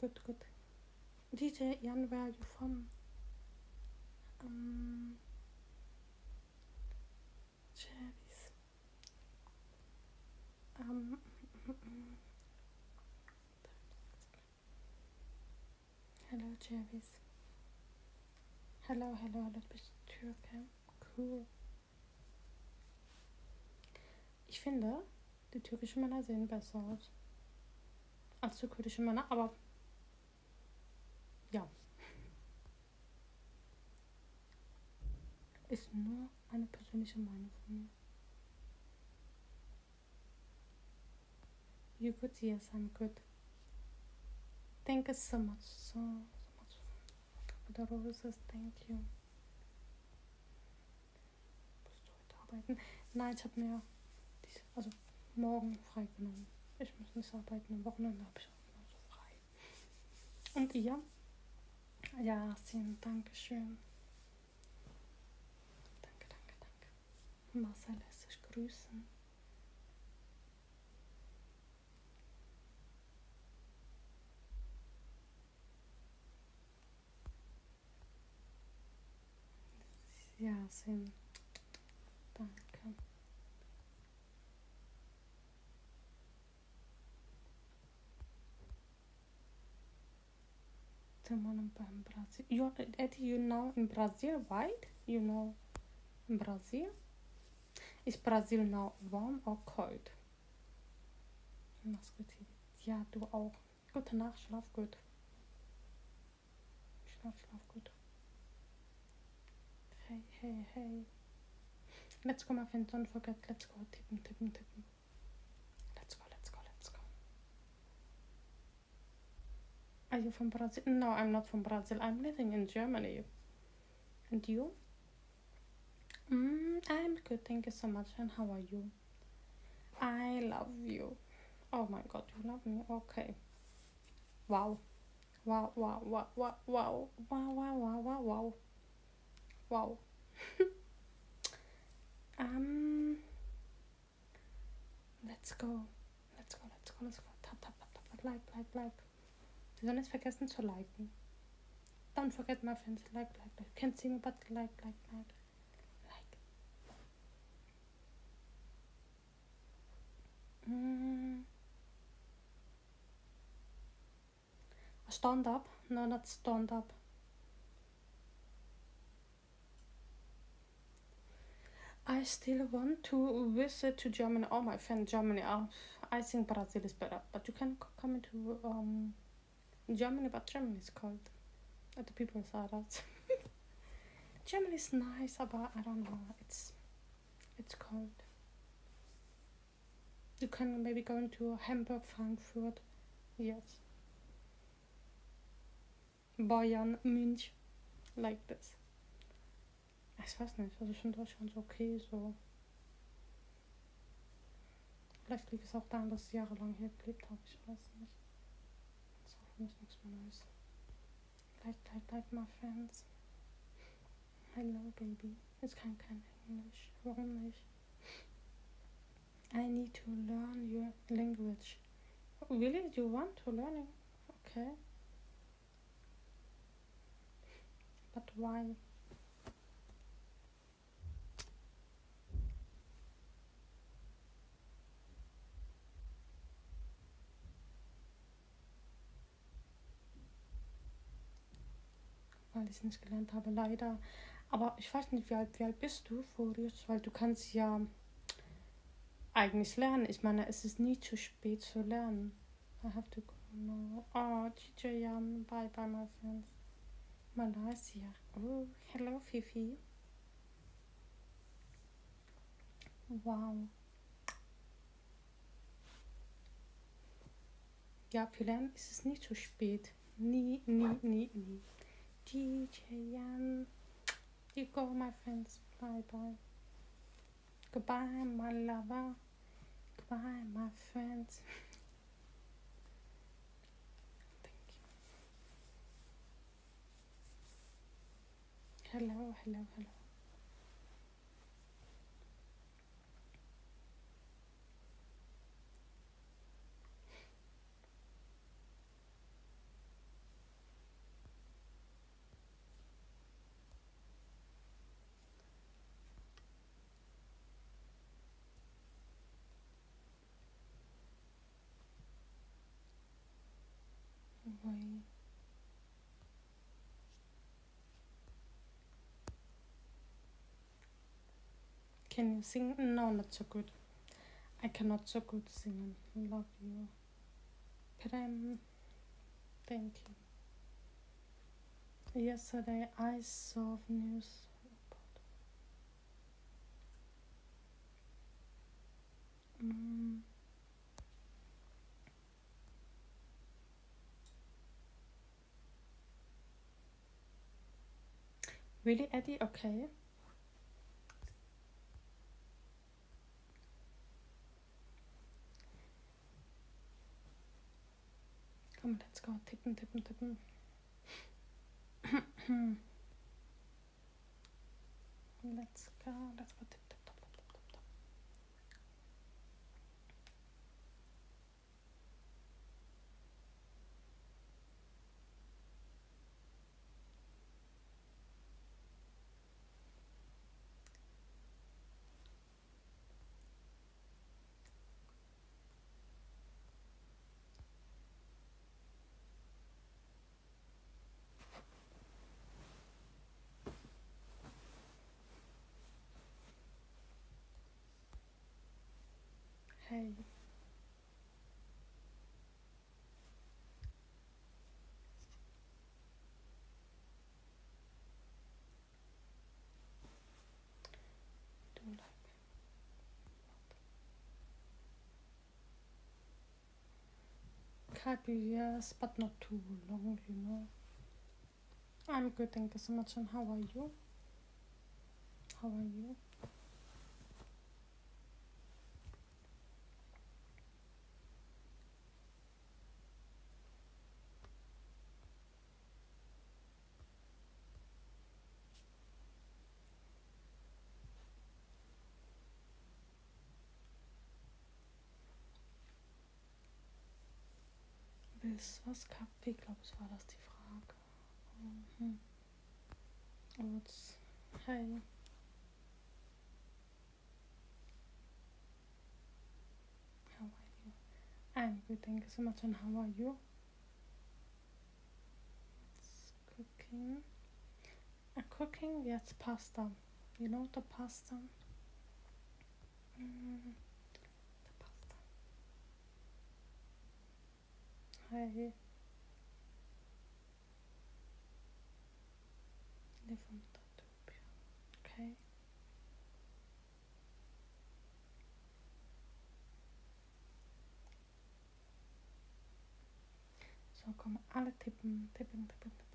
good. DJ Jan, where are you from? Cherries. Hello, Cherries. Hello, du bist Türke. Cool. Ich finde, die türkischen Männer sehen besser aus als die kurdischen Männer, aber ja. Ist nur eine persönliche Meinung von mir. You good? Yes, I'm good. Thank you so much. So much for the roses. Thank you. Musst du heute arbeiten? Nein, ich habe mir morgen frei genommen. Ich muss nicht arbeiten. Am Wochenende habe ich auch noch so frei. Und ihr? Ja, Sim, danke schön. Danke. Marcel lässt sich grüßen. Ja, Sim. Danke. Beim Brasil. Eddie, you know in Brazil, right? You know in Brazil? Is Brazil now warm or cold? Ja, du auch. Gute Nacht, schlaf gut. Schlaf gut. Hey. Let's go, my friend. Don't forget. Let's go. Tippen. Let's go. Are you from Brazil? No, I'm not from Brazil. I'm living in Germany. And you? I'm good. Thank you so much. And how are you? I love you. Oh my God, you love me? Okay. Wow. Let's go. Tap. Like. Sie sollen nicht vergessen zu liken. Don't forget, my friends. Like. Can't see me, but like. Stand up? No, not stand up. I still want to visit to Germany. Oh, my friend, Germany. I think Brazil is better, but you can come into Germany, but Germany is cold. The people say that. Germany is nice, but I don't know. It's cold. You can maybe go into Hamburg, Frankfurt. Yes. Bayern, München. Like this. Ich weiß nicht, also ich finde Deutschland so okay, so. Vielleicht liegt es auch daran, dass ich jahrelang hier gelebt habe, ich weiß nicht. Das ist auch für mich nichts mehr Neues. Like my friends. Hello, baby. Ich kann kein Englisch. Warum nicht? I need to learn your language. Really? Do you want to learn it? Okay. But why? Weil ich es nicht gelernt habe, leider. Aber ich weiß nicht, wie alt bist du, Furious? Weil du kannst ja eigentlich lernen. Ich meine, es ist nie zu spät zu lernen. I have to go now. Oh, DJ Jan, bye my friends. Malaysia. Oh, hello Fifi. Wow. Ja, für lernen ist es nie zu spät. Nie. DJ Jan. You go, my friends. Bye. Goodbye, my lover. Goodbye, my friends. Thank you. Hello. away. Can you sing? No, not so good. I cannot so good sing. Love you. Prem. Thank you. Yesterday I saw news about really, Eddie? Okay. Komm, let's go. Tippen. Let's go. Tip. Hey. Do like happy, yes, but not too long, you know. I'm good, thank you so much. And how are you? Willst du was? Kaffee, glaube ich, war das die Frage. Oats. Hey. How are you? I'm good, thank you so much. And how are you? It's cooking. Cooking? Yes, pasta. You know the pasta? The pasta. Hey. Live on Datopia. Okay. So, komm, alle tippen.